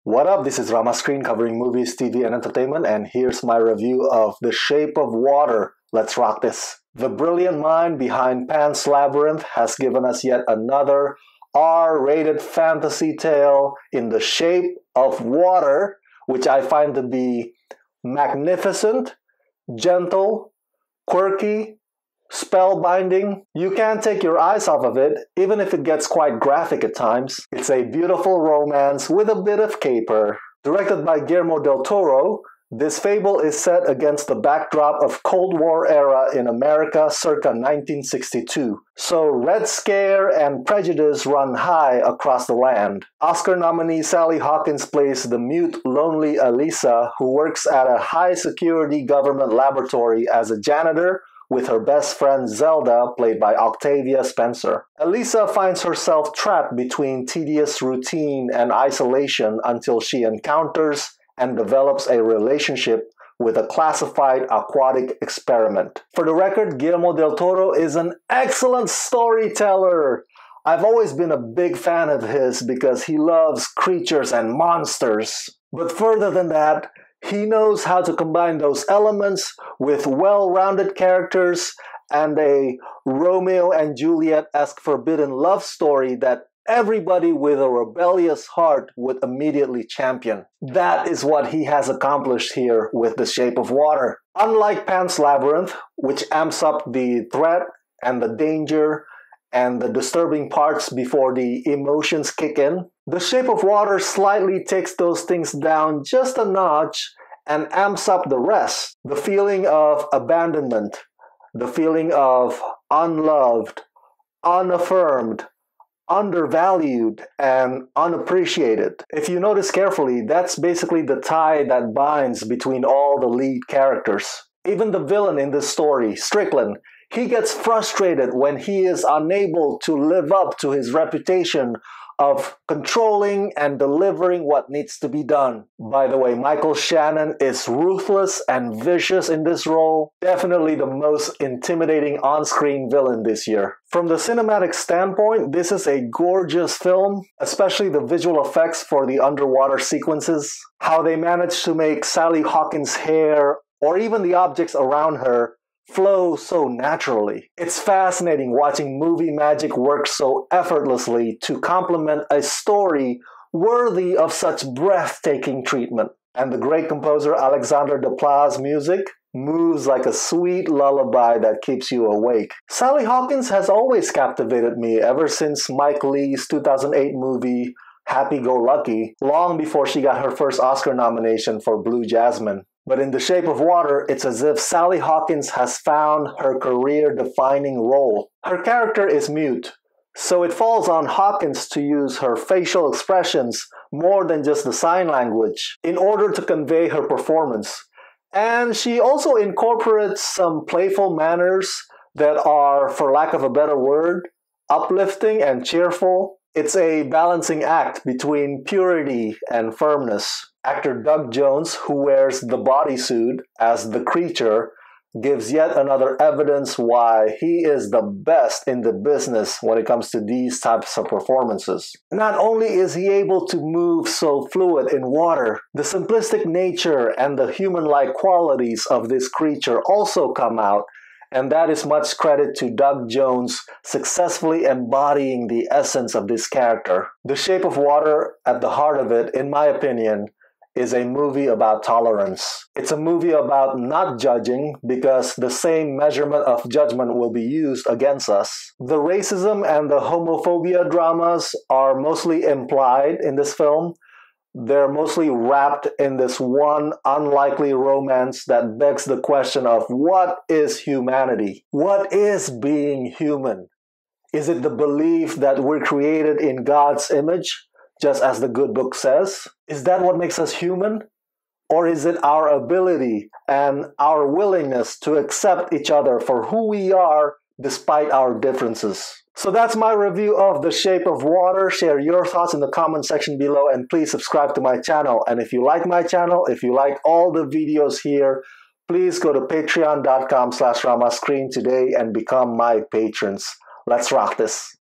What up, this is Rama Screen covering movies, TV, and entertainment, and here's my review of The Shape of Water. Let's rock this. The brilliant mind behind Pan's Labyrinth has given us yet another R-rated fantasy tale in the shape of water, which I find to be magnificent, gentle, quirky, spellbinding. You can't take your eyes off of it, even if it gets quite graphic at times. It's a beautiful romance with a bit of caper. Directed by Guillermo del Toro, this fable is set against the backdrop of Cold War era in America circa 1962. So Red Scare and prejudice run high across the land. Oscar nominee Sally Hawkins plays the mute, lonely Elisa, who works at a high-security government laboratory as a janitor with her best friend Zelda, played by Octavia Spencer. Elisa finds herself trapped between tedious routine and isolation until she encounters and develops a relationship with a classified aquatic experiment. For the record, Guillermo del Toro is an excellent storyteller. I've always been a big fan of his because he loves creatures and monsters. But further than that, he knows how to combine those elements with well-rounded characters and a Romeo and Juliet-esque forbidden love story that everybody with a rebellious heart would immediately champion. That is what he has accomplished here with The Shape of Water. Unlike Pan's Labyrinth, which amps up the threat and the danger and the disturbing parts before the emotions kick in, The Shape of Water slightly takes those things down just a notch and amps up the rest. The feeling of abandonment, the feeling of unloved, unaffirmed, undervalued, and unappreciated. If you notice carefully, that's basically the tie that binds between all the lead characters. Even the villain in this story, Strickland, he gets frustrated when he is unable to live up to his reputation of controlling and delivering what needs to be done. By the way, Michael Shannon is ruthless and vicious in this role. Definitely the most intimidating on-screen villain this year. From the cinematic standpoint, this is a gorgeous film, especially the visual effects for the underwater sequences. How they managed to make Sally Hawkins' hair, or even the objects around her, flow so naturally. It's fascinating watching movie magic work so effortlessly to complement a story worthy of such breathtaking treatment. And the great composer Alexandre Desplat's music moves like a sweet lullaby that keeps you awake. Sally Hawkins has always captivated me ever since Mike Leigh's 2008 movie Happy Go Lucky, long before she got her first Oscar nomination for Blue Jasmine. But in The Shape of Water, it's as if Sally Hawkins has found her career-defining role. Her character is mute, so it falls on Hawkins to use her facial expressions more than just the sign language in order to convey her performance. And she also incorporates some playful manners that are, for lack of a better word, uplifting and cheerful. It's a balancing act between purity and firmness. Actor Doug Jones, who wears the bodysuit as the creature, gives yet another evidence why he is the best in the business when it comes to these types of performances. Not only is he able to move so fluid in water, the simplistic nature and the human-like qualities of this creature also come out, and that is much credit to Doug Jones successfully embodying the essence of this character. The Shape of Water, at the heart of it, in my opinion, is a movie about tolerance. It's a movie about not judging because the same measurement of judgment will be used against us. The racism and the homophobia dramas are mostly implied in this film. They're mostly wrapped in this one unlikely romance that begs the question of what is humanity? What is being human? Is it the belief that we're created in God's image, just as the good book says? Is that what makes us human? Or is it our ability and our willingness to accept each other for who we are despite our differences? So that's my review of The Shape of Water. Share your thoughts in the comment section below and please subscribe to my channel. And if you like my channel, if you like all the videos here, please go to patreon.com/ramascreen today and become my patrons. Let's rock this.